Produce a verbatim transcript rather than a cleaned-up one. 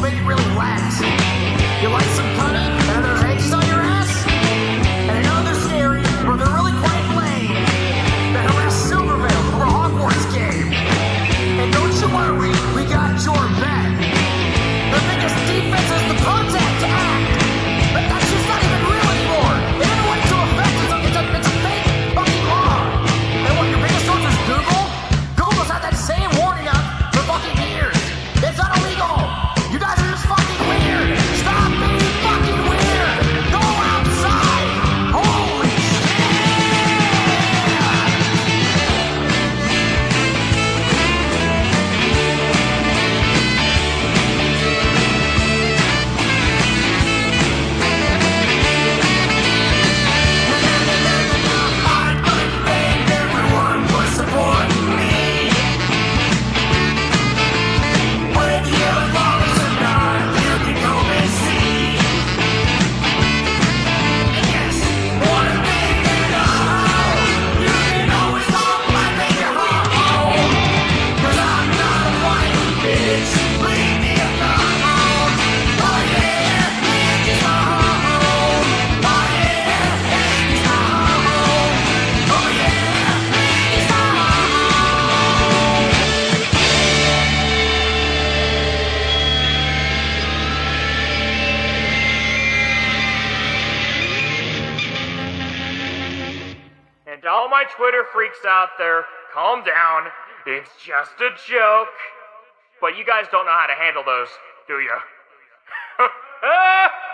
make it really wax. You like some cutting, and there's edges on your ass? And I know they're scary, but they're really quite lame. They harass Silvervale over Hogwarts game. And don't you worry, we got your back. The biggest defense is the contact act. But that's just not even real anymore. It never went into effect. It's a, it's a, it's a fake fucking law. And what, your biggest source is Google? Google's had that same warning up for fucking years. It's not illegal. You guys are just fucking weird. Stop being fucking weird. Go outside. Holy shit. I would thank everyone for supporting me. Whether you love us or not, you can go and see. And yes, one thing you know, you can always call my nigga home. Cause I'm not a white bitch, leave me alone. Oh yeah, Andy's my home. Oh yeah, Andy's my home. Oh yeah, Andy's my home. And to all my Twitter freaks out there, calm down. It's just a joke. But you guys don't know how to handle those, do you?